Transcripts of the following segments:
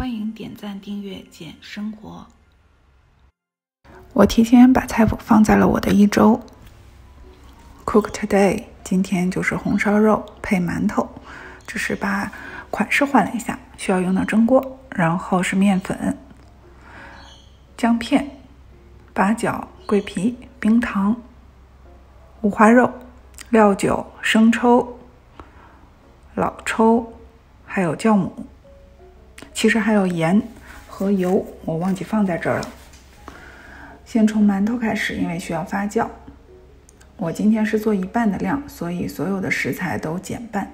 欢迎点赞、订阅简生活。 我提前把菜谱放在了我的一周。Cook today， 今天就是红烧肉配馒头，只是把款式换了一下，需要用到蒸锅，然后是面粉、姜片、八角、桂皮、冰糖、五花肉、料酒、生抽、老抽，还有酵母，其实还有盐和油，我忘记放在这儿了。先从馒头开始，因为需要发酵。我今天是做一半的量，所以所有的食材都减半。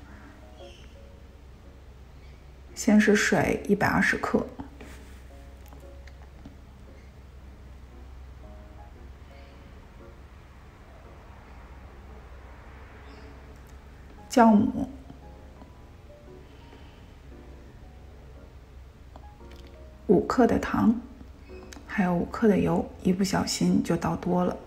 先是水120克，酵母5克的糖，还有5克的油，一不小心就倒多了。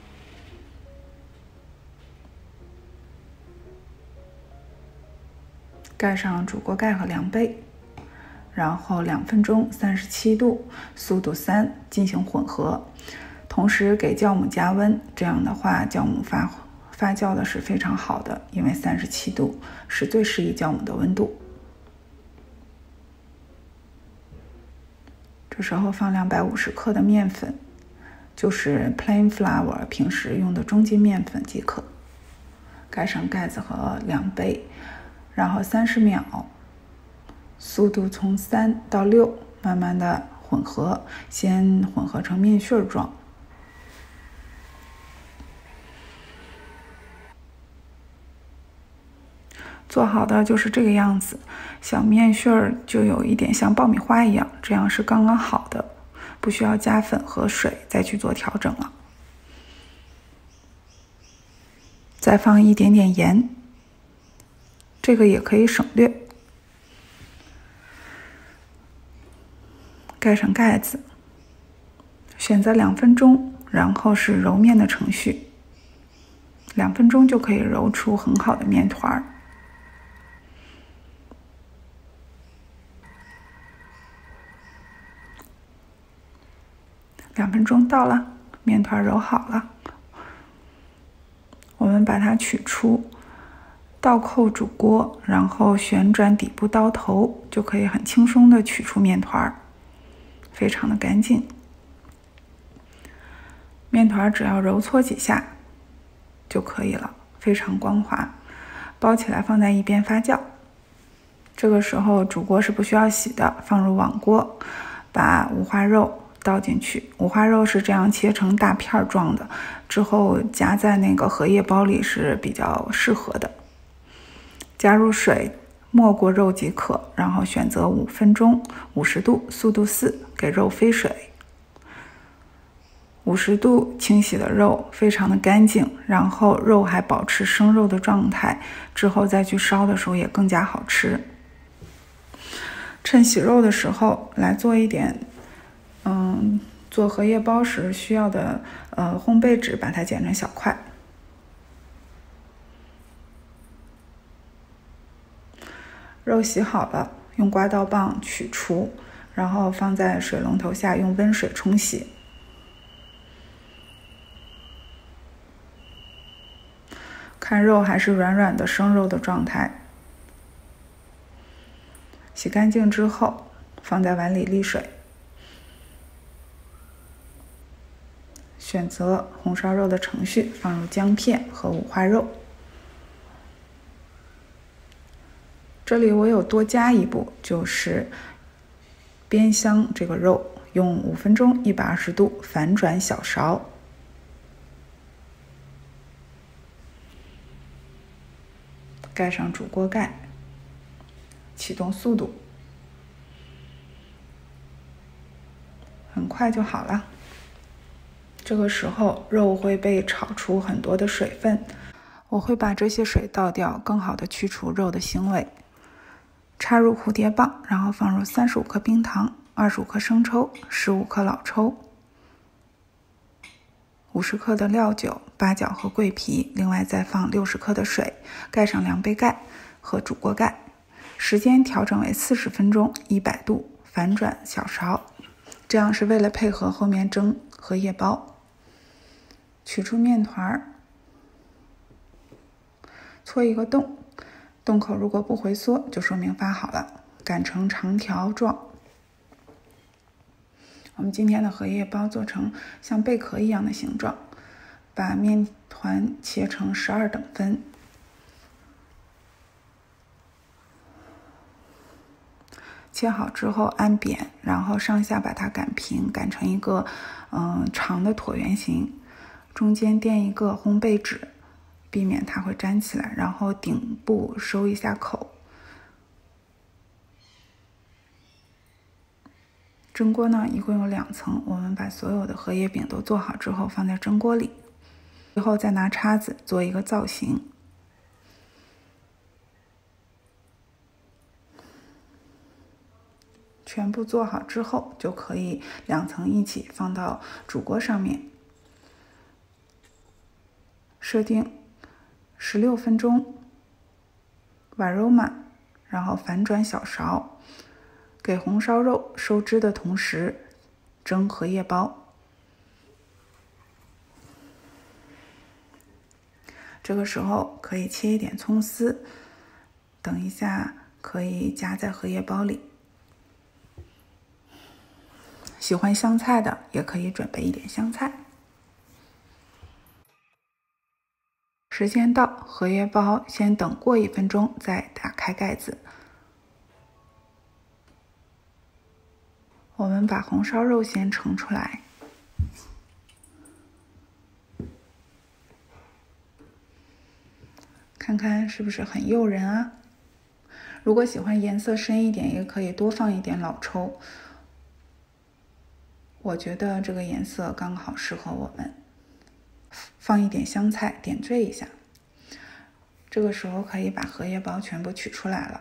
盖上煮锅盖和量杯，然后2分钟37度，速度3进行混合，同时给酵母加温，这样的话酵母发酵的是非常好的，因为37度是最适宜酵母的温度。这时候放250克的面粉，就是 plain flour， 平时用的中筋面粉即可。盖上盖子和量杯，然后30秒，速度从3到6，慢慢的混合，先混合成面絮状。做好的就是这个样子，小面絮就有一点像爆米花一样，这样是刚刚好的，不需要加粉和水再去做调整了。再放一点点盐，这个也可以省略。盖上盖子，选择2分钟，然后是揉面的程序，2分钟就可以揉出很好的面团。2分钟到了，面团揉好了，我们把它取出，倒扣煮锅，然后旋转底部刀头，就可以很轻松的取出面团，非常的干净。面团只要揉搓几下就可以了，非常光滑。包起来放在一边发酵。这个时候煮锅是不需要洗的，放入网锅，把五花肉倒进去。五花肉是这样切成大片状的，之后夹在那个荷叶包里是比较适合的。加入水，没过肉即可，然后选择5分钟，50度，速度4，给肉飞水。50度清洗的肉非常的干净，然后肉还保持生肉的状态，之后再去烧的时候也更加好吃。趁洗肉的时候来做一点做荷叶包时需要的烘焙纸，把它剪成小块。肉洗好了，用刮刀棒取出，然后放在水龙头下用温水冲洗。看肉还是软软的生肉的状态。洗干净之后，放在碗里沥水。选择红烧肉的程序，放入姜片和五花肉。这里我有多加一步，就是煸香这个肉，用5分钟120度反转小勺。盖上煮锅盖，启动速度，很快就好了。这个时候肉会被炒出很多的水分，我会把这些水倒掉，更好的去除肉的腥味。插入蝴蝶棒，然后放入35克冰糖、25克生抽、15克老抽、50克的料酒、八角和桂皮，另外再放60克的水，盖上量杯盖和煮锅盖， 时间调整为40分钟，100度，反转小勺，这样是为了配合后面蒸荷叶包。取出面团，搓一个洞，洞口如果不回缩，就说明发好了，擀成长条状。我们今天的荷叶包做成像贝壳一样的形状，把面团切成12等分。切好之后按扁，然后上下把它擀平，擀成一个长的椭圆形，中间垫一个烘焙纸，避免它会粘起来，然后顶部收一下口。蒸锅呢一共有2层，我们把所有的荷叶饼都做好之后放在蒸锅里，最后再拿叉子做一个造型。全部做好之后，就可以2层一起放到煮锅上面，设定16分钟，碗揉满，然后反转小勺，给红烧肉收汁的同时蒸荷叶包。这个时候可以切一点葱丝，等一下可以夹在荷叶包里。喜欢香菜的也可以准备一点香菜。时间到，荷叶包先等过1分钟再打开盖子。我们把红烧肉先盛出来，看看是不是很诱人啊？如果喜欢颜色深一点，也可以多放一点老抽。我觉得这个颜色刚好适合我们。放一点香菜点缀一下，这个时候可以把荷叶包全部取出来了。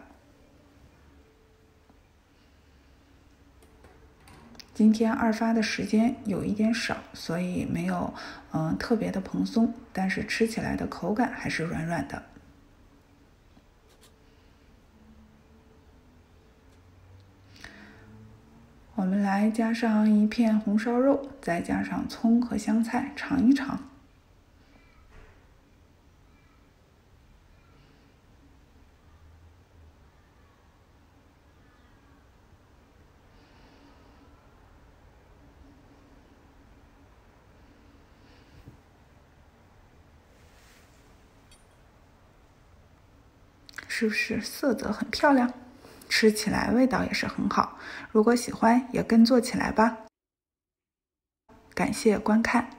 今天2发的时间有一点少，所以没有特别的蓬松，但是吃起来的口感还是软软的。我们来加上一片红烧肉，再加上葱和香菜，尝一尝。是不是色泽很漂亮？吃起来味道也是很好。如果喜欢，也跟做起来吧。感谢观看。